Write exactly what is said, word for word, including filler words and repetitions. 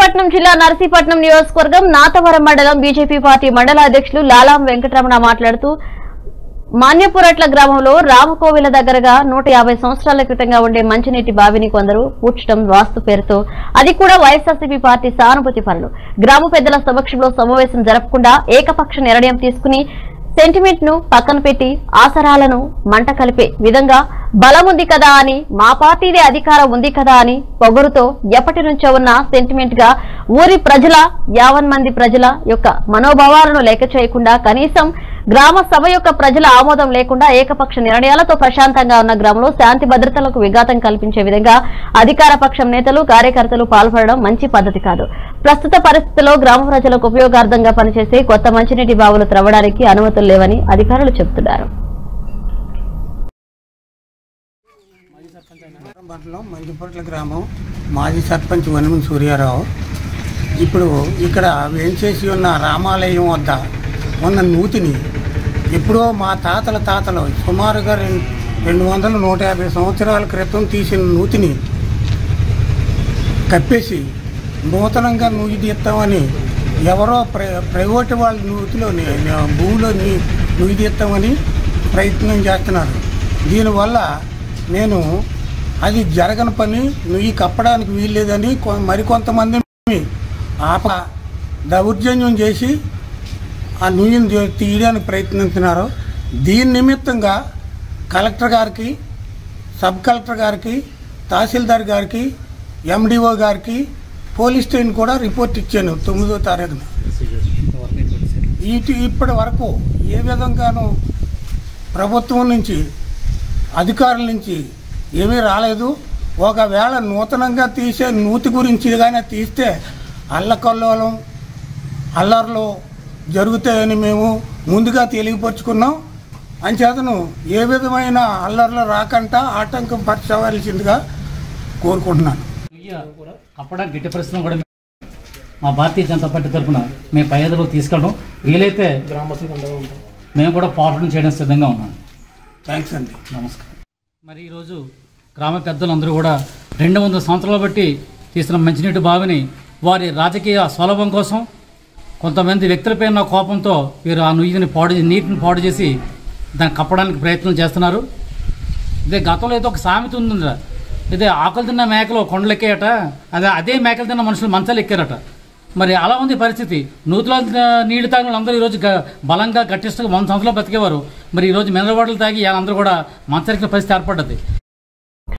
విశాఖపట్నం జిల్లా నర్సీపట్నం నియోజకవర్గం నాతవరం మండలం బీజేపీ పార్టీ మండల అధ్యక్షులు లాలాం వెంకటరమణ మాట్లాడుతూ మాన్యపురట్ల గ్రామంలో రామకోవిల దగ్గరగా నూట యాభై సంవత్సరాల క్రితంగా ఉండే మంచినీటి బావిని కొందరు పూడ్చడం వాస్తు పేరుతో అది కూడా వైఎస్ఆర్సీపీ పార్టీ సానుభూతి పనులు గ్రామ పెద్దల సమక్షంలో సమావేశం జరపకుండా ఏకపక్ష నిర్ణయం తీసుకుని సెంటిమెంట్ ను పక్కన పెట్టి ఆసరాలను మంట కలిపే విధంగా బలం ఉంది కదా అని మా పార్టీదే అధికారం ఉంది కదా అని పొగరుతో ఎప్పటి నుంచో ఉన్న సెంటిమెంట్ గా ఊరి ప్రజల యావన్ మంది ప్రజల యొక్క మనోభావాలను లెక్క చేయకుండా కనీసం గ్రామ సభ యొక్క ప్రజల ఆమోదం లేకుండా ఏకపక్ష నిర్ణయాలతో ప్రశాంతంగా ఉన్న గ్రామంలో శాంతి భద్రతలకు విఘాతం కల్పించే విధంగా అధికార పక్షం నేతలు కార్యకర్తలు పాల్పడడం మంచి పద్ధతి కాదు. ప్రస్తుత పరిస్థితుల్లో గ్రామ ప్రజలకు ఉపయోగార్థంగా పనిచేసే కొత్త మంచినీటి బావులు త్రవ్వడానికి అనుమతులు లేవని అధికారులు చెబుతున్నారు. మంచిపట్ల గ్రామం మాజీ సర్పంచ్ వనమని సూర్యారావు ఇప్పుడు ఇక్కడ వేంచేసి ఉన్న రామాలయం వద్ద ఉన్న నూతిని ఎప్పుడో మా తాతల తాతలు సుమారుగా రెండు రెండు వందల నూట యాభై సంవత్సరాల క్రితం తీసిన నూతిని కప్పేసి నూతనంగా నూతి తీస్తామని ఎవరో ప్ర ప్రైవేటు వాళ్ళ నూతిలో భూమిలో నూతి తీస్తామని ప్రయత్నం చేస్తున్నారు. దీనివల్ల నేను అది జరగని పని నువ్వు కప్పడానికి వీల్లేదని మరికొంతమంది ఆప దౌర్జన్యం చేసి ఆ నుయ్యిని తీయడానికి ప్రయత్నిస్తున్నారు. దీని నిమిత్తంగా కలెక్టర్ గారికి, సబ్ కలెక్టర్ గారికి, తహసీల్దార్ గారికి, ఎండిఓ గారికి, పోలీస్ స్టేషన్ కూడా రిపోర్ట్ ఇచ్చాను తొమ్మిదో తారీఖున. ఇటు ఇప్పటి వరకు ఏ విధంగానూ ప్రభుత్వం నుంచి అధికారుల నుంచి ఏమీ రాలేదు. ఒకవేళ నూతనంగా తీసే నూతి గురించి కానీ తీస్తే అల్లకల్లోలం అల్లర్లు జరుగుతాయని మేము ముందుగా తెలియపరుచుకున్నాం. అంచేతను ఏ విధమైన అల్లర్లు రాకుండా ఆటంకం పరచవలసిందిగా కోరుకుంటున్నాను. కప్పడానికి గిట్టి పరిస్థితులు కూడా మా భారతీయ జనతా పార్టీ తరఫున మేము పై అదుపులోకి తీసుకెళ్ళడం వీలైతే మేము కూడా పోరాటం చేయడం సిద్ధంగా ఉన్నాం. థ్యాంక్స్ అండి. నమస్కారం. మరి ఈరోజు గ్రామ పెద్దలందరూ కూడా రెండు వందల సంవత్సరాలు బట్టి తీసిన మంచినీటి బావిని వారి రాజకీయ స్వలాభం కోసం కొంతమంది వ్యక్తులపైన కోపంతో వీరు ఆ నుయ్యిని పాడు నీటిని పాడు చేసి దాన్ని కప్పడానికి ప్రయత్నం చేస్తున్నారు. ఇదే గతంలో అయితే ఒక సామెత ఉందిరా, ఇదే ఆకులు తిన్న మేకలు కొండలు ఎక్కాయట, అదే అదే మేకలు తిన్న మనుషులు మంచాలు ఎక్కారట. మరి అలా ఉంది పరిస్థితి. నూతులో నీళ్లు తాగిన అందరూ ఈరోజు బలంగా గట్టిష్టంగా వంద సంవత్సరాలు బతికేవారు. మరి ఈరోజు మినరల్ వాటర్లు తాగి అందరూ కూడా మంచరికిన పరిస్థితి ఏర్పడ్డది.